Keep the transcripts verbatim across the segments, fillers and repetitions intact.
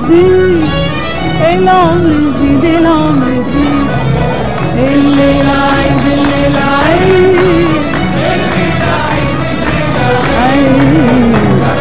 جديد، العمر جديد، العمر جديد. الليلة عيد، الليلة عيد، الليلة عيد، الليلة عيد.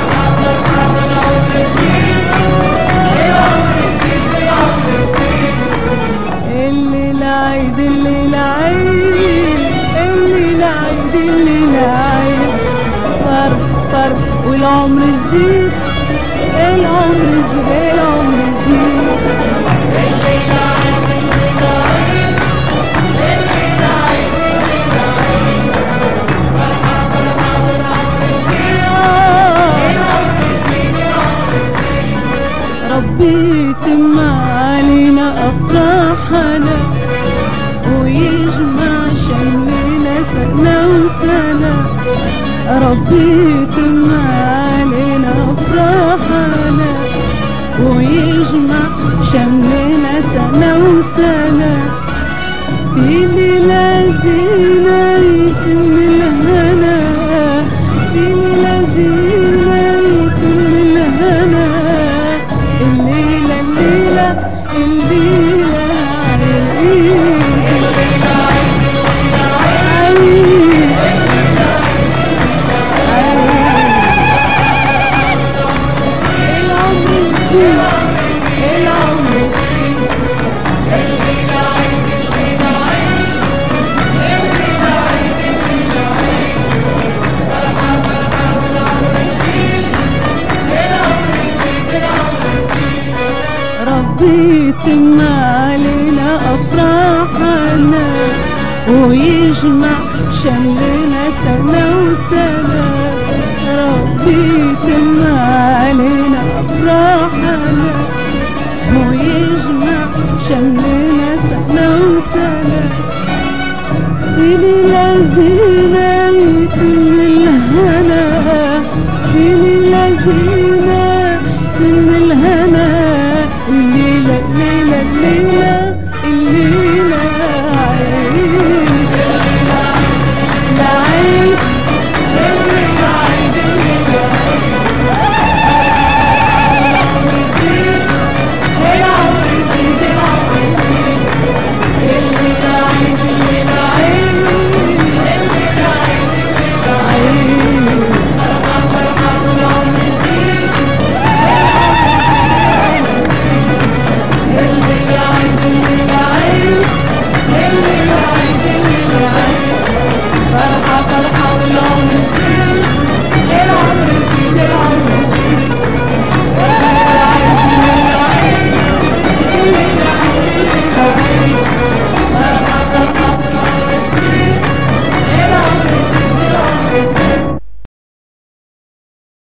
الليلة عيد، الليلة عيد، الليلة عيد، الليلة عيد. فرح فرح والعمر جديد، العمر جديد، العمر جديد. الليلة عيد، الليلة عيد، الليلة عيد، الليلة عيد. فرحة فرحة والعمر جديد، العمر جديد، العمر جديد. ربي يتم علينا أفراحنا ويجمع شملنا سنة وسنة. ربي يتم علينا أفراحنا ويجمع شملنا سنة وسنة. في ليلة زينة يتم الهنا، في ليلة زينة يتم الهنا. الليلة الليلة الليلة يتم علينا أفراحنا ويجمع شملنا سنة وسنة. ربي يتم علينا أفراحنا ويجمع شملنا سنة وسنة. في ليلة زينة يتم الهنا، في ليلة زينة يتم